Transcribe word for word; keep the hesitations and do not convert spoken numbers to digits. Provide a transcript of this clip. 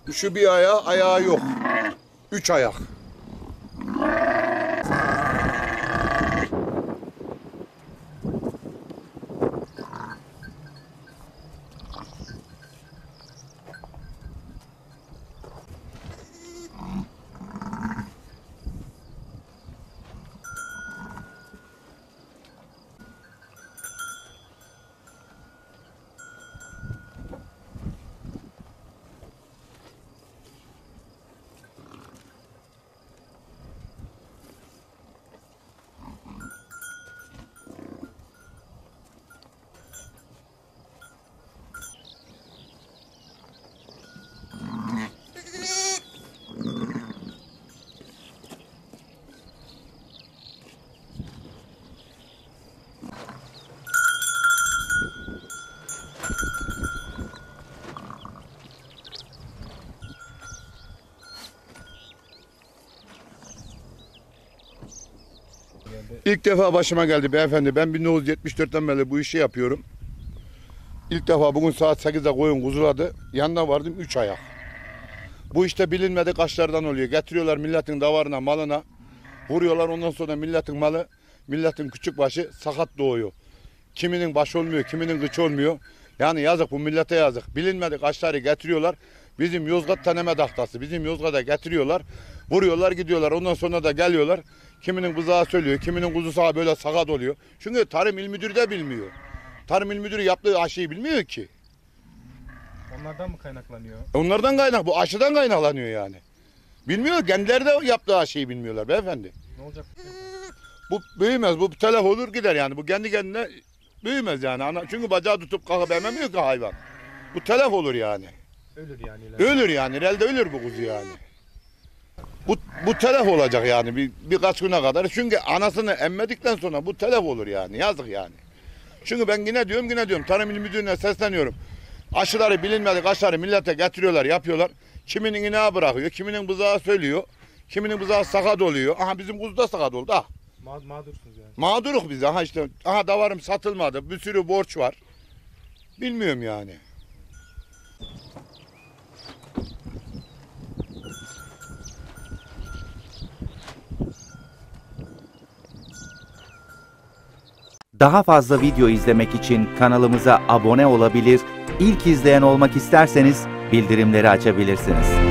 Şu bir ayağı, ayağı yok. Üç ayak. İlk defa başıma geldi beyefendi. Ben bin dokuz yüz yetmiş dörtten beri bu işi yapıyorum. İlk defa bugün saat sekizde koyun kuzuladı. Yanına vardım üç ayak. Bu işte bilinmedik kaçlardan oluyor. Getiriyorlar milletin davarına, malına. Vuruyorlar, ondan sonra milletin malı, milletin küçük başı sakat doğuyor. Kiminin baş olmuyor, kiminin kıç olmuyor. Yani yazık, bu millete yazık. Bilinmedik kaçları getiriyorlar. Bizim Yozgat taneme tahtası. Bizim Yozgat'a getiriyorlar. Vuruyorlar, gidiyorlar. Ondan sonra da geliyorlar. Kiminin buzağı söylüyor, kiminin kuzusu böyle sakat oluyor. Çünkü Tarım İl Müdürü de bilmiyor. Tarım İl Müdürü yaptığı aşıyı bilmiyor ki. Onlardan mı kaynaklanıyor? Onlardan kaynak, bu aşıdan kaynaklanıyor yani. Bilmiyor, kendileri de yaptığı aşıyı bilmiyorlar beyefendi. Ne olacak? Bu büyümez, bu telef olur gider yani. Bu kendi kendine büyümez yani. Ana, çünkü bacağı tutup kalkıp ememiyor ki hayvan. Bu telef olur yani. Ölür yani. Ileride. Ölür yani, elde ölür bu kuzu yani. Bu, bu telef olacak yani bir, birkaç güne kadar. Çünkü anasını emmedikten sonra bu telef olur yani. Yazık yani. Çünkü ben yine diyorum yine diyorum. Tarım İl Müdürlüğü'ne sesleniyorum. Aşıları bilinmedik aşıları millete getiriyorlar, yapıyorlar. Kiminin ineği bırakıyor, kiminin buzağı söylüyor. Kiminin buzağı sakat oluyor. Aha bizim kuzu da sakat oldu. Ah. Ma mağdursunuz yani. Mağduruk biz. Aha işte. Aha davarım satılmadı. Bir sürü borç var. Bilmiyorum yani. Daha fazla video izlemek için kanalımıza abone olabilir, ilk izleyen olmak isterseniz bildirimleri açabilirsiniz.